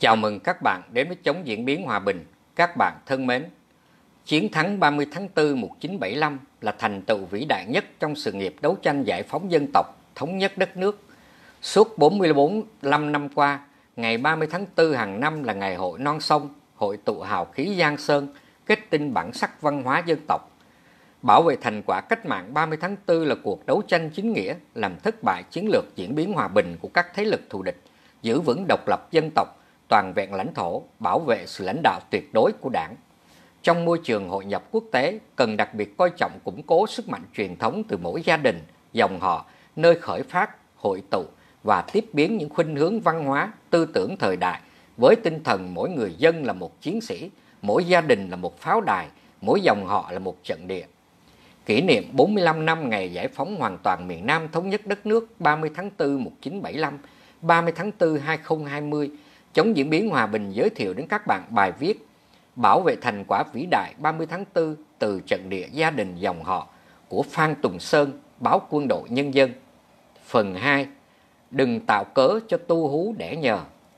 Chào mừng các bạn đến với Chống Diễn biến Hòa bình. Các bạn thân mến, chiến thắng 30 tháng 4 1975 là thành tựu vĩ đại nhất trong sự nghiệp đấu tranh giải phóng dân tộc, thống nhất đất nước. Suốt 45 năm qua, ngày 30 tháng 4 hàng năm là ngày hội non sông, hội tụ hào khí Giang Sơn, kết tinh bản sắc văn hóa dân tộc. Bảo vệ thành quả cách mạng 30 tháng 4 là cuộc đấu tranh chính nghĩa, làm thất bại chiến lược diễn biến hòa bình của các thế lực thù địch, giữ vững độc lập dân tộc, toàn vẹn lãnh thổ, bảo vệ sự lãnh đạo tuyệt đối của Đảng. Trong môi trường hội nhập quốc tế, cần đặc biệt coi trọng củng cố sức mạnh truyền thống từ mỗi gia đình, dòng họ, nơi khởi phát, hội tụ và tiếp biến những khuynh hướng văn hóa, tư tưởng thời đại với tinh thần mỗi người dân là một chiến sĩ, mỗi gia đình là một pháo đài, mỗi dòng họ là một trận địa. Kỷ niệm 45 năm ngày giải phóng hoàn toàn miền Nam thống nhất đất nước 30 tháng 4 1975, 30 tháng 4 2020, Chống Diễn biến Hòa bình giới thiệu đến các bạn bài viết Bảo vệ thành quả vĩ đại 30 tháng 4 từ trận địa gia đình dòng họ của Phan Tùng Sơn, báo Quân đội Nhân dân. Phần 2. Đừng tạo cớ cho tu hú đẻ nhờ.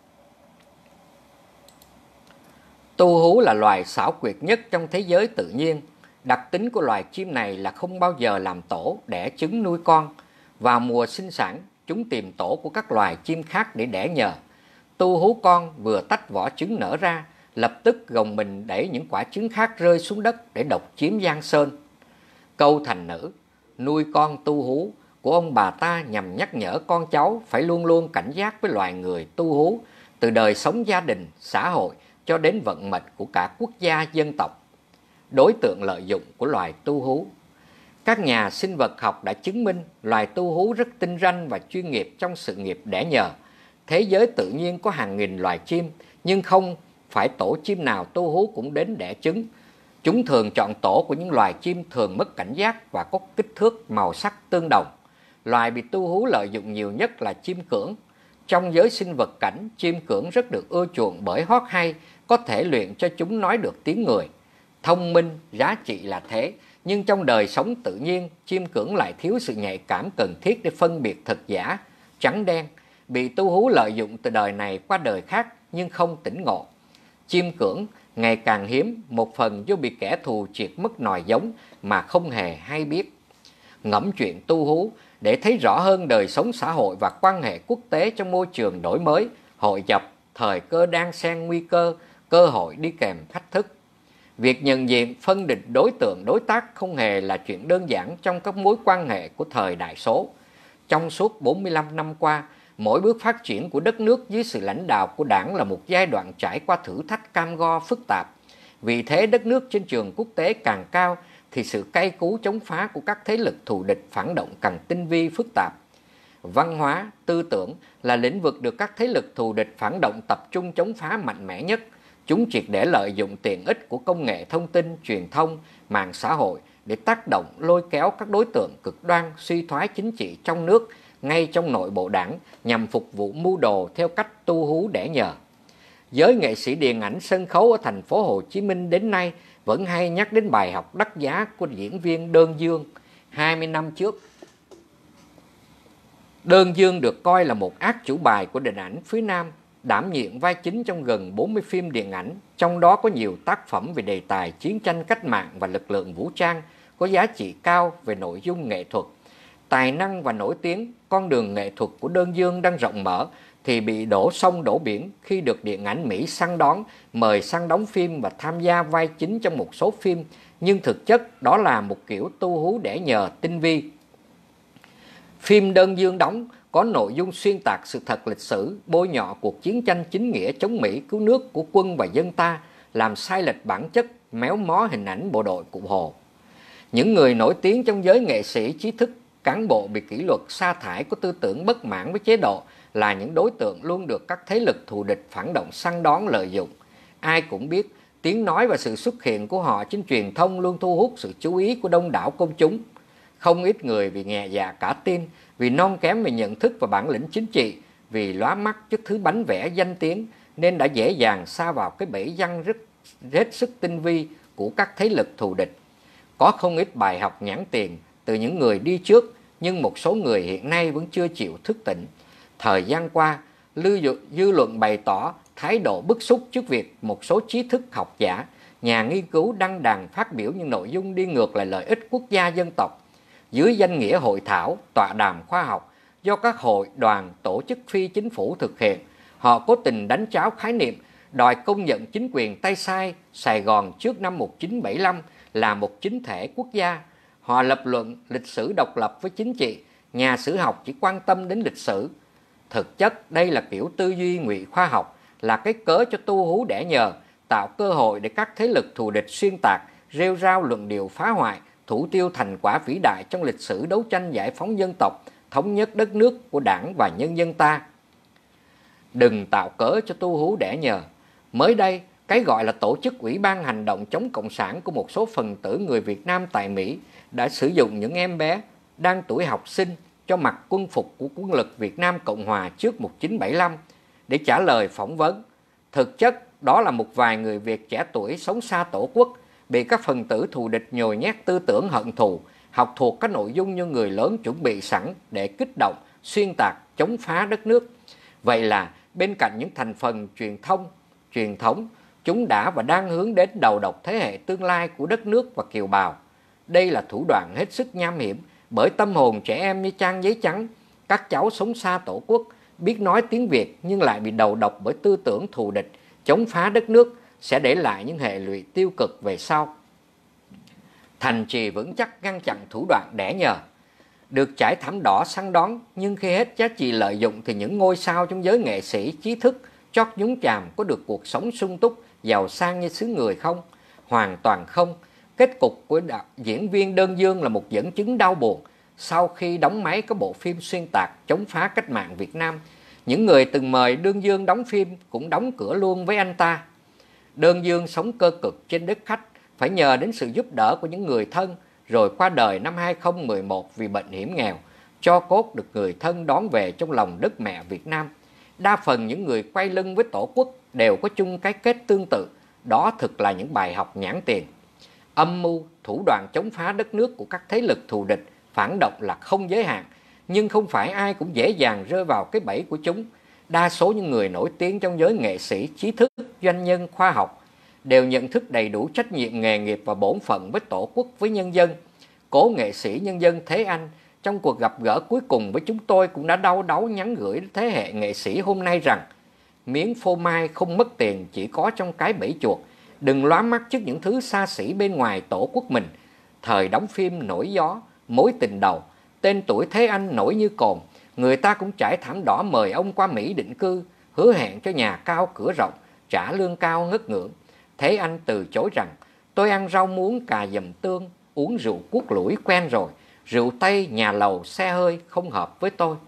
Tu hú là loài xảo quyệt nhất trong thế giới tự nhiên. Đặc tính của loài chim này là không bao giờ làm tổ, đẻ trứng nuôi con. Vào mùa sinh sản, chúng tìm tổ của các loài chim khác để đẻ nhờ. Tu hú con vừa tách vỏ trứng nở ra, lập tức gồng mình đẩy những quả trứng khác rơi xuống đất để độc chiếm Giang Sơn. Câu thành ngữ nuôi con tu hú của ông bà ta nhằm nhắc nhở con cháu phải luôn luôn cảnh giác với loài người tu hú, từ đời sống gia đình, xã hội cho đến vận mệnh của cả quốc gia dân tộc. Đối tượng lợi dụng của loài tu hú. Các nhà sinh vật học đã chứng minh loài tu hú rất tinh ranh và chuyên nghiệp trong sự nghiệp đẻ nhờ. Thế giới tự nhiên có hàng nghìn loài chim, nhưng không phải tổ chim nào tu hú cũng đến đẻ trứng. Chúng thường chọn tổ của những loài chim thường mất cảnh giác và có kích thước màu sắc tương đồng. Loài bị tu hú lợi dụng nhiều nhất là chim cưỡng. Trong giới sinh vật cảnh, chim cưỡng rất được ưa chuộng bởi hót hay, có thể luyện cho chúng nói được tiếng người. Thông minh, giá trị là thế, nhưng trong đời sống tự nhiên, chim cưỡng lại thiếu sự nhạy cảm cần thiết để phân biệt thật giả, trắng đen, bị tu hú lợi dụng từ đời này qua đời khác nhưng không tỉnh ngộ. Chim cưỡng ngày càng hiếm, một phần do bị kẻ thù triệt mất nòi giống mà không hề hay biết. Ngẫm chuyện tu hú để thấy rõ hơn đời sống xã hội và quan hệ quốc tế trong môi trường đổi mới, hội nhập, thời cơ đang xen nguy cơ, cơ hội đi kèm thách thức. Việc nhận diện, phân định đối tượng đối tác không hề là chuyện đơn giản trong các mối quan hệ của thời đại số. Trong suốt 45 năm qua, mỗi bước phát triển của đất nước dưới sự lãnh đạo của Đảng là một giai đoạn trải qua thử thách cam go phức tạp. Vì thế đất nước trên trường quốc tế càng cao thì sự cay cú chống phá của các thế lực thù địch phản động càng tinh vi phức tạp. Văn hóa, tư tưởng là lĩnh vực được các thế lực thù địch phản động tập trung chống phá mạnh mẽ nhất. Chúng triệt để lợi dụng tiện ích của công nghệ thông tin, truyền thông, mạng xã hội để tác động lôi kéo các đối tượng cực đoan suy thoái chính trị trong nước ngay trong nội bộ Đảng nhằm phục vụ mưu đồ theo cách tu hú đẻ nhờ. Giới nghệ sĩ điện ảnh sân khấu ở thành phố Hồ Chí Minh đến nay vẫn hay nhắc đến bài học đắt giá của diễn viên Đơn Dương 20 năm trước. Đơn Dương được coi là một ác chủ bài của điện ảnh phía Nam, đảm nhiệm vai chính trong gần 40 phim điện ảnh, trong đó có nhiều tác phẩm về đề tài chiến tranh cách mạng và lực lượng vũ trang, có giá trị cao về nội dung nghệ thuật. Tài năng và nổi tiếng, con đường nghệ thuật của Đơn Dương đang rộng mở thì bị đổ sông đổ biển khi được điện ảnh Mỹ săn đón, mời sang đóng phim và tham gia vai chính trong một số phim, nhưng thực chất đó là một kiểu tu hú đẻ nhờ tinh vi. Phim Đơn Dương đóng có nội dung xuyên tạc sự thật lịch sử, bôi nhọ cuộc chiến tranh chính nghĩa chống Mỹ cứu nước của quân và dân ta, làm sai lệch bản chất, méo mó hình ảnh bộ đội Cụ Hồ. Những người nổi tiếng trong giới nghệ sĩ, trí thức, cán bộ bị kỷ luật sa thải có tư tưởng bất mãn với chế độ là những đối tượng luôn được các thế lực thù địch phản động săn đón lợi dụng. Ai cũng biết tiếng nói và sự xuất hiện của họ trên truyền thông luôn thu hút sự chú ý của đông đảo công chúng. Không ít người vì nhẹ dạ cả tin, vì non kém về nhận thức và bản lĩnh chính trị, vì lóa mắt trước thứ bánh vẽ danh tiếng nên đã dễ dàng sa vào cái bẫy răng hết sức tinh vi của các thế lực thù địch. Có không ít bài học nhãn tiền từ những người đi trước, nhưng một số người hiện nay vẫn chưa chịu thức tỉnh. Thời gian qua, dư luận bày tỏ thái độ bức xúc trước việc một số trí thức học giả, nhà nghiên cứu đăng đàn phát biểu những nội dung đi ngược lại lợi ích quốc gia dân tộc. Dưới danh nghĩa hội thảo, tọa đàm khoa học do các hội, đoàn, tổ chức phi chính phủ thực hiện, họ cố tình đánh tráo khái niệm đòi công nhận chính quyền tay sai Sài Gòn trước năm 1975 là một chính thể quốc gia. Họ lập luận lịch sử độc lập với chính trị, nhà sử học chỉ quan tâm đến lịch sử. Thực chất đây là kiểu tư duy ngụy khoa học, là cái cớ cho tu hú đẻ nhờ, tạo cơ hội để các thế lực thù địch xuyên tạc, rêu rao luận điệu phá hoại, thủ tiêu thành quả vĩ đại trong lịch sử đấu tranh giải phóng dân tộc, thống nhất đất nước của Đảng và nhân dân ta. Đừng tạo cớ cho tu hú đẻ nhờ. Mới đây, cái gọi là tổ chức Ủy ban Hành động chống Cộng sản của một số phần tử người Việt Nam tại Mỹ đã sử dụng những em bé đang tuổi học sinh cho mặc quân phục của quân lực Việt Nam Cộng Hòa trước 1975 để trả lời phỏng vấn. Thực chất, đó là một vài người Việt trẻ tuổi sống xa Tổ quốc, bị các phần tử thù địch nhồi nhét tư tưởng hận thù, học thuộc các nội dung như người lớn chuẩn bị sẵn để kích động, xuyên tạc, chống phá đất nước. Vậy là bên cạnh những thành phần truyền thống, chúng đã và đang hướng đến đầu độc thế hệ tương lai của đất nước và kiều bào. Đây là thủ đoạn hết sức nham hiểm, bởi tâm hồn trẻ em như trang giấy trắng, các cháu sống xa Tổ quốc, biết nói tiếng Việt nhưng lại bị đầu độc bởi tư tưởng thù địch, chống phá đất nước, sẽ để lại những hệ lụy tiêu cực về sau. Thành trì vững chắc ngăn chặn thủ đoạn đẻ nhờ. Được trải thảm đỏ săn đón, nhưng khi hết giá trị lợi dụng thì những ngôi sao trong giới nghệ sĩ, trí thức, chót nhúng chàm có được cuộc sống sung túc, giàu sang như xứ người không? Hoàn toàn không. Kết cục của diễn viên Đơn Dương là một dẫn chứng đau buồn. Sau khi đóng máy có bộ phim xuyên tạc chống phá cách mạng Việt Nam, những người từng mời Đơn Dương đóng phim cũng đóng cửa luôn với anh ta. Đơn Dương sống cơ cực trên đất khách, phải nhờ đến sự giúp đỡ của những người thân, rồi qua đời năm 2011 vì bệnh hiểm nghèo. Tro cốt được người thân đón về trong lòng đất mẹ Việt Nam. Đa phần những người quay lưng với Tổ quốc đều có chung cái kết tương tự. Đó thực là những bài học nhãn tiền. Âm mưu, thủ đoạn chống phá đất nước của các thế lực thù địch, phản động là không giới hạn, nhưng không phải ai cũng dễ dàng rơi vào cái bẫy của chúng. Đa số những người nổi tiếng trong giới nghệ sĩ, trí thức, doanh nhân, khoa học đều nhận thức đầy đủ trách nhiệm nghề nghiệp và bổn phận với Tổ quốc, với nhân dân. Cố nghệ sĩ nhân dân Thế Anh trong cuộc gặp gỡ cuối cùng với chúng tôi cũng đã đau đáu nhắn gửi đến thế hệ nghệ sĩ hôm nay rằng: miếng phô mai không mất tiền chỉ có trong cái bẫy chuột. Đừng lóa mắt trước những thứ xa xỉ bên ngoài Tổ quốc mình. Thời đóng phim nổi gió, mối tình đầu, tên tuổi Thế Anh nổi như cồn, người ta cũng trải thảm đỏ mời ông qua Mỹ định cư, hứa hẹn cho nhà cao cửa rộng, trả lương cao ngất ngưỡng. Thế Anh từ chối rằng: tôi ăn rau muống cà dầm tương, uống rượu cuốc lủi quen rồi, rượu Tây, nhà lầu, xe hơi không hợp với tôi.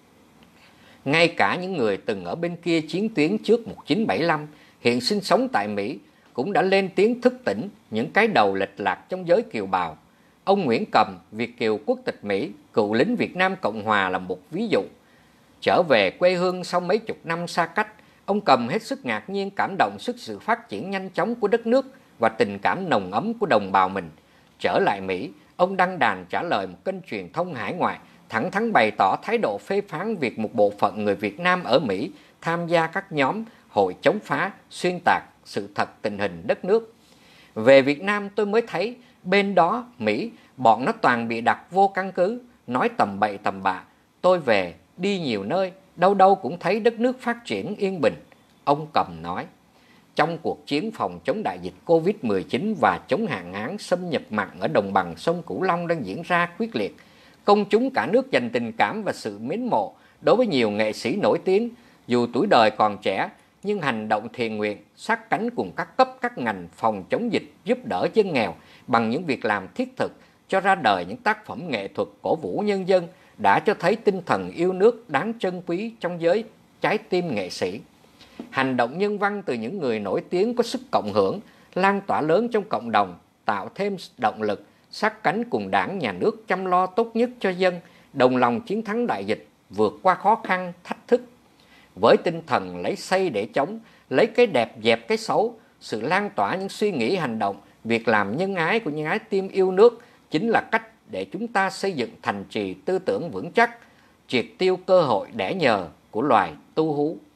Ngay cả những người từng ở bên kia chiến tuyến trước 1975, hiện sinh sống tại Mỹ, cũng đã lên tiếng thức tỉnh những cái đầu lệch lạc trong giới kiều bào. Ông Nguyễn Cầm, Việt kiều quốc tịch Mỹ, cựu lính Việt Nam Cộng Hòa là một ví dụ. Trở về quê hương sau mấy chục năm xa cách, ông Cầm hết sức ngạc nhiên, cảm động trước sự phát triển nhanh chóng của đất nước và tình cảm nồng ấm của đồng bào mình. Trở lại Mỹ, ông đăng đàn trả lời một kênh truyền thông hải ngoại, thẳng thắn bày tỏ thái độ phê phán việc một bộ phận người Việt Nam ở Mỹ tham gia các nhóm hội chống phá, xuyên tạc sự thật tình hình đất nước. Về Việt Nam tôi mới thấy bên đó Mỹ, bọn nó toàn bị đặt vô căn cứ, nói tầm bậy tầm bạ. Tôi về, đi nhiều nơi, đâu đâu cũng thấy đất nước phát triển yên bình. Ông Cầm nói, trong cuộc chiến phòng chống đại dịch Covid-19 và chống hạn hán xâm nhập mặn ở đồng bằng sông Cửu Long đang diễn ra quyết liệt, công chúng cả nước dành tình cảm và sự mến mộ đối với nhiều nghệ sĩ nổi tiếng. Dù tuổi đời còn trẻ, nhưng hành động thiện nguyện, sát cánh cùng các cấp các ngành phòng chống dịch, giúp đỡ dân nghèo bằng những việc làm thiết thực, cho ra đời những tác phẩm nghệ thuật cổ vũ nhân dân, đã cho thấy tinh thần yêu nước đáng trân quý trong giới trái tim nghệ sĩ. Hành động nhân văn từ những người nổi tiếng có sức cộng hưởng, lan tỏa lớn trong cộng đồng, tạo thêm động lực, sát cánh cùng Đảng, Nhà nước chăm lo tốt nhất cho dân, đồng lòng chiến thắng đại dịch, vượt qua khó khăn, thách thức. Với tinh thần lấy xây để chống, lấy cái đẹp dẹp cái xấu, sự lan tỏa những suy nghĩ, hành động, việc làm nhân ái của những ái tim yêu nước chính là cách để chúng ta xây dựng thành trì tư tưởng vững chắc, triệt tiêu cơ hội đẻ nhờ của loài tu hú.